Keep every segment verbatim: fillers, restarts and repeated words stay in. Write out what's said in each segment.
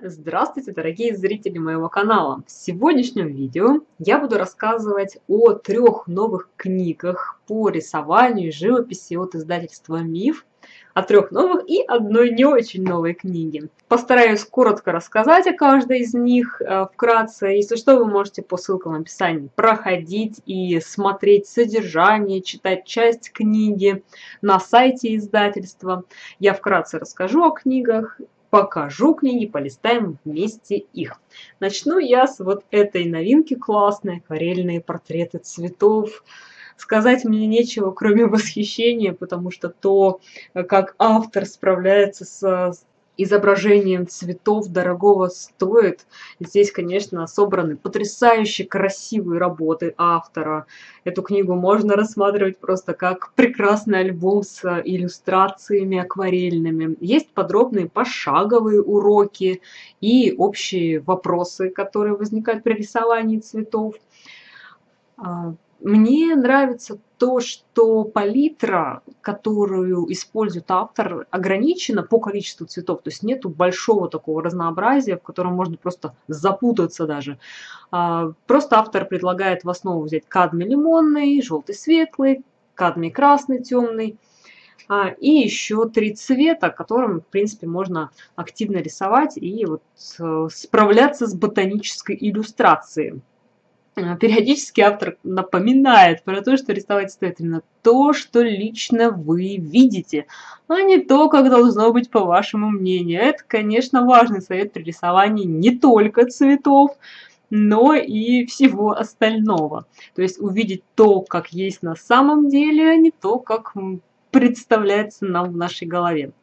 Здравствуйте, дорогие зрители моего канала! В сегодняшнем видео я буду рассказывать о трех новых книгах по рисованию и живописи от издательства «Миф», о трех новых и одной не очень новой книге. Постараюсь коротко рассказать о каждой из них э, вкратце. Если что, вы можете по ссылкам в описании проходить и смотреть содержание, читать часть книги на сайте издательства. Я вкратце расскажу о книгах, покажу книги, полистаем вместе их. Начну я с вот этой новинки классной, акварельные портреты цветов. Сказать мне нечего, кроме восхищения, потому что то, как автор справляется с изображением цветов, дорогого стоит. Здесь, конечно, собраны потрясающе красивые работы автора. Эту книгу можно рассматривать просто как прекрасный альбом с иллюстрациями акварельными. Есть подробные пошаговые уроки и общие вопросы, которые возникают при рисовании цветов. Мне нравится то, что палитра, которую использует автор, ограничена по количеству цветов. То есть нету большого такого разнообразия, в котором можно просто запутаться даже. Просто автор предлагает в основу взять кадмий лимонный, желтый светлый, кадмий красный темный. И еще три цвета, которым, в принципе, можно активно рисовать и вот справляться с ботанической иллюстрацией. Периодически автор напоминает про то, что рисовать стоит именно то, что лично вы видите, а не то, как должно быть по вашему мнению. Это, конечно, важный совет при рисовании не только цветов, но и всего остального. То есть увидеть то, как есть на самом деле, а не то, как представляется нам в нашей голове.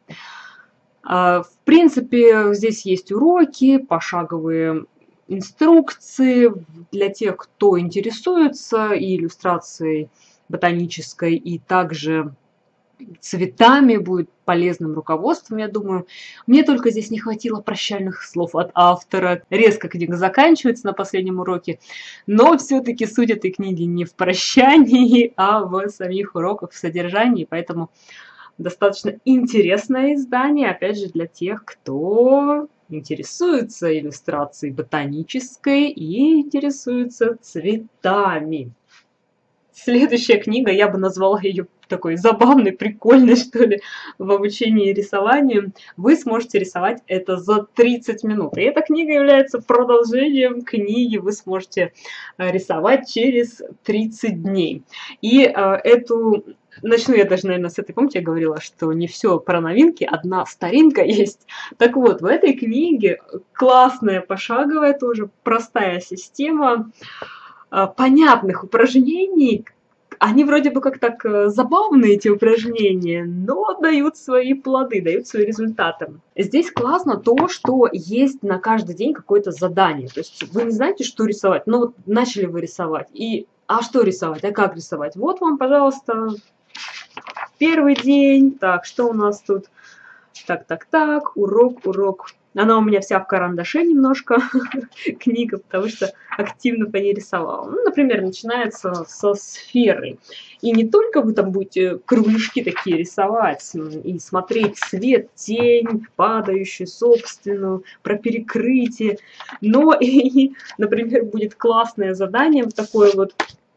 В принципе, здесь есть уроки, пошаговые инструкции для тех, кто интересуется и иллюстрацией ботанической, и также цветами, будет полезным руководством, я думаю. Мне только здесь не хватило прощальных слов от автора. Резко книга заканчивается на последнем уроке, но все-таки суть этой книги не в прощании, а в самих уроках, в содержании, поэтому достаточно интересное издание, опять же, для тех, кто интересуется иллюстрацией ботанической и интересуется цветами. Следующая книга, я бы назвала ее такой забавной, прикольной, что ли, в обучении рисованию. Вы сможете рисовать это за тридцать минут. И эта книга является продолжением книги «Вы сможете рисовать через тридцать дней». И э, эту... Начну я даже, наверное, с этой, помните, я говорила, что не все про новинки, одна старинка есть. Так вот, в этой книге классная, пошаговая, тоже простая система понятных упражнений. Они вроде бы как так забавные, эти упражнения, но дают свои плоды, дают свои результаты. Здесь классно то, что есть на каждый день какое-то задание. То есть вы не знаете, что рисовать, но вот начали вы рисовать. И а что рисовать, а как рисовать? Вот вам, пожалуйста, первый день. Так, что у нас тут? Так, так, так, урок, урок. Она у меня вся в карандаше немножко, книга, потому что активно по ней рисовала. Ну, например, начинается со сферы. И не только вы там будете кругляшки такие рисовать и смотреть свет, тень, падающую собственную, про перекрытие, но и, например, будет классное задание, такое вот,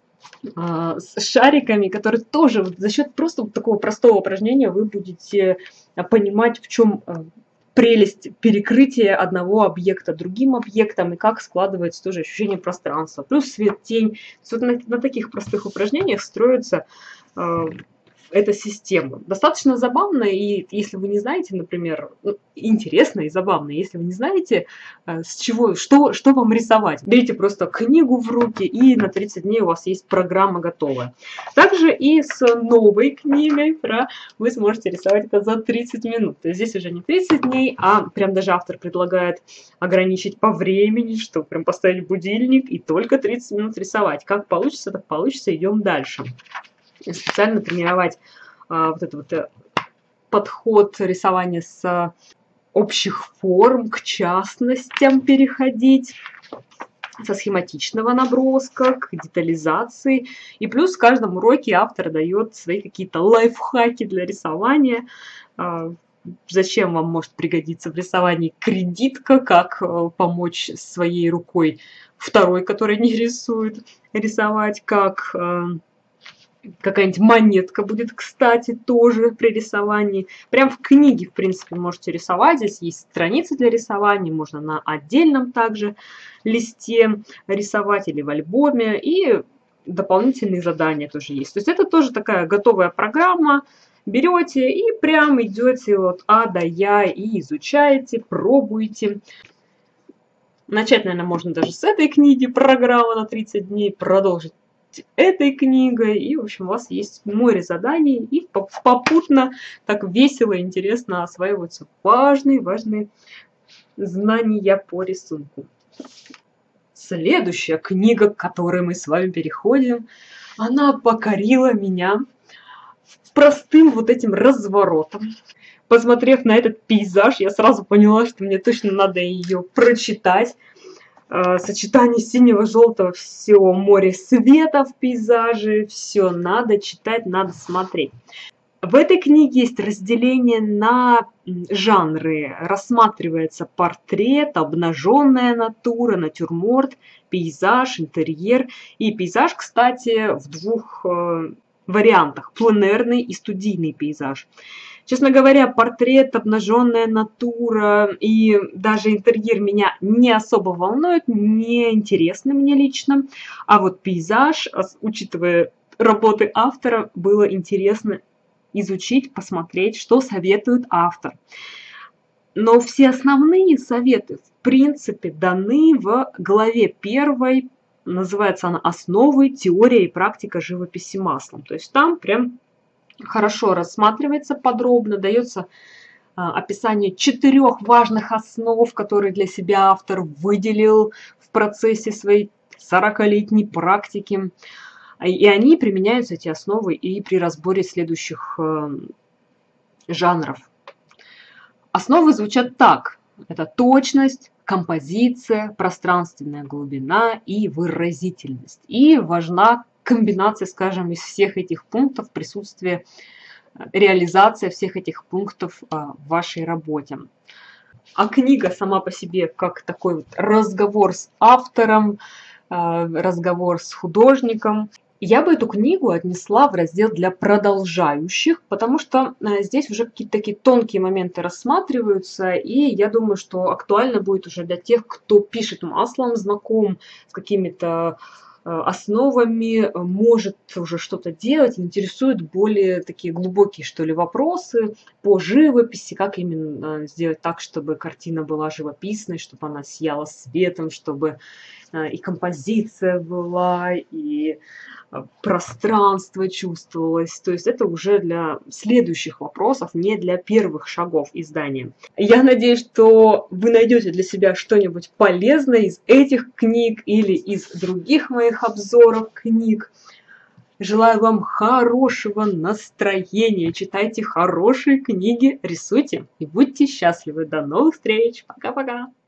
с шариками, которые тоже вот за счет просто вот такого простого упражнения вы будете понимать, в чем прелесть перекрытия одного объекта другим объектом и как складывается тоже ощущение пространства. Плюс свет, тень. Вот на, на таких простых упражнениях строится э, эта система. Достаточно забавно, и если вы не знаете, например, интересно и забавно, если вы не знаете, с чего, что, что вам рисовать, берите просто книгу в руки, и на тридцать дней у вас есть программа готовая. Также и с новой книгой про вы сможете рисовать это за тридцать минут. То есть здесь уже не тридцать дней, а прям даже автор предлагает ограничить по времени, что прям поставить будильник и только тридцать минут рисовать. Как получится, так получится, идем дальше. Специально тренировать а, вот этот вот подход рисования с общих форм к частностям переходить, со схематичного наброска к детализации. И плюс в каждом уроке автор дает свои какие-то лайфхаки для рисования. А, зачем вам может пригодиться в рисовании кредитка, как э, помочь своей рукой второй, который не рисует, рисовать, как э, какая-нибудь монетка будет, кстати, тоже при рисовании. Прям в книге, в принципе, можете рисовать. Здесь есть страницы для рисования, можно на отдельном также листе рисовать или в альбоме. И дополнительные задания тоже есть. То есть это тоже такая готовая программа. Берете и прям идете от А до Я и изучаете, пробуете. Начать, наверное, можно даже с этой книги, программа на тридцать дней, продолжить этой книгой. И, в общем, у вас есть море заданий. И попутно так весело и интересно осваиваются важные, важные знания по рисунку. Следующая книга, к которой мы с вами переходим, она покорила меня простым вот этим разворотом. Посмотрев на этот пейзаж, я сразу поняла, что мне точно надо ее прочитать. Сочетание синего, желтого, все море света в пейзаже, все надо читать, надо смотреть. В этой книге есть разделение на жанры. Рассматривается портрет, обнаженная натура, натюрморт, пейзаж, интерьер. И пейзаж, кстати, в двух вариантах: пленэрный и студийный пейзаж. Честно говоря, портрет, обнаженная натура и даже интерьер меня не особо волнуют, не интересны мне лично. А вот пейзаж, учитывая работы автора, было интересно изучить, посмотреть, что советует автор. Но все основные советы, в принципе, даны в главе первой. Называется она «Основы, теория и практика живописи маслом». То есть там прям хорошо рассматривается подробно, дается а, описание четырех важных основ, которые для себя автор выделил в процессе своей сорокалетней практики. И они применяются, эти основы, и при разборе следующих э, жанров. Основы звучат так. Это точность, композиция, пространственная глубина и выразительность. И важна комбинация, скажем, из всех этих пунктов, присутствие, реализация всех этих пунктов в вашей работе. А книга сама по себе как такой вот разговор с автором, разговор с художником. Я бы эту книгу отнесла в раздел для продолжающих, потому что здесь уже какие-то такие тонкие моменты рассматриваются, и я думаю, что актуально будет уже для тех, кто пишет маслом, знаком с какими-то основами, может уже что-то делать, интересуют более такие глубокие, что ли, вопросы по живописи, как именно сделать так, чтобы картина была живописной, чтобы она сияла светом, чтобы и композиция была, и пространство чувствовалось. То есть это уже для следующих вопросов, не для первых шагов издания. Я надеюсь, что вы найдете для себя что-нибудь полезное из этих книг или из других моих обзоров книг. Желаю вам хорошего настроения, читайте хорошие книги, рисуйте и будьте счастливы. До новых встреч. Пока-пока.